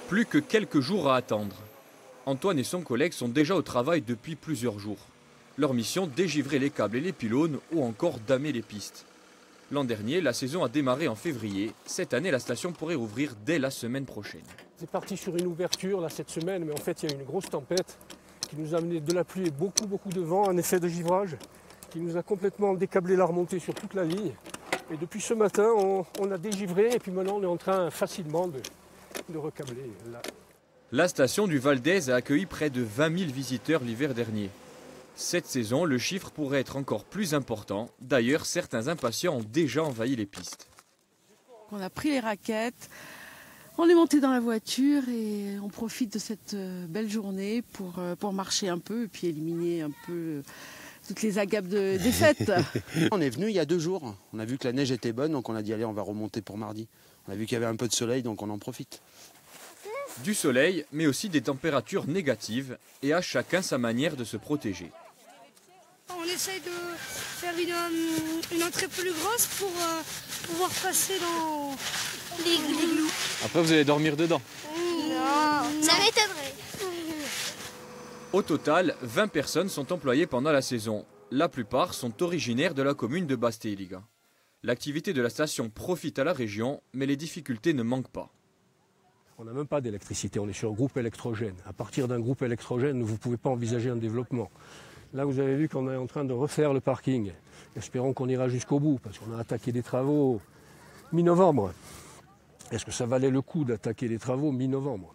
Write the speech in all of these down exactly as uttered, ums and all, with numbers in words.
Plus que quelques jours à attendre. Antoine et son collègue sont déjà au travail depuis plusieurs jours. Leur mission, dégivrer les câbles et les pylônes ou encore damer les pistes. L'an dernier, la saison a démarré en février. Cette année, la station pourrait ouvrir dès la semaine prochaine. C'est parti sur une ouverture là, cette semaine, mais en fait il y a eu une grosse tempête qui nous a amené de la pluie et beaucoup beaucoup de vent, un effet de givrage qui nous a complètement décablé la remontée sur toute la ligne. Et depuis ce matin, on, on a dégivré et puis maintenant on est en train facilement de, de recabler. Là. La station du Val d'Aise a accueilli près de vingt mille visiteurs l'hiver dernier. Cette saison, le chiffre pourrait être encore plus important. D'ailleurs, certains impatients ont déjà envahi les pistes. On a pris les raquettes, on est monté dans la voiture et on profite de cette belle journée pour, pour marcher un peu et puis éliminer un peu toutes les agapes de, des fêtes. On est venu il y a deux jours. On a vu que la neige était bonne, donc on a dit allez, on va remonter pour mardi. On a vu qu'il y avait un peu de soleil, donc on en profite. Du soleil, mais aussi des températures négatives, et à chacun sa manière de se protéger. On essaye de faire une, une entrée plus grosse pour euh, pouvoir passer dans l'igloo. Après, vous allez dormir dedans? Non, ça m'étonnerait. Au total, vingt personnes sont employées pendant la saison. La plupart sont originaires de la commune de Basteiliga. L'activité de la station profite à la région, mais les difficultés ne manquent pas. On n'a même pas d'électricité, on est sur un groupe électrogène. À partir d'un groupe électrogène, vous ne pouvez pas envisager un développement. Là, vous avez vu qu'on est en train de refaire le parking. Espérons qu'on ira jusqu'au bout, parce qu'on a attaqué des travaux mi-novembre. Est-ce que ça valait le coup d'attaquer les travaux mi-novembre?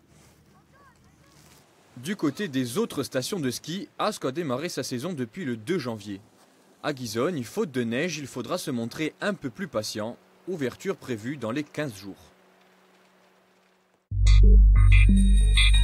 Du côté des autres stations de ski, Ascq a démarré sa saison depuis le deux janvier. À Ghisonne, faute de neige, il faudra se montrer un peu plus patient. Ouverture prévue dans les quinze jours.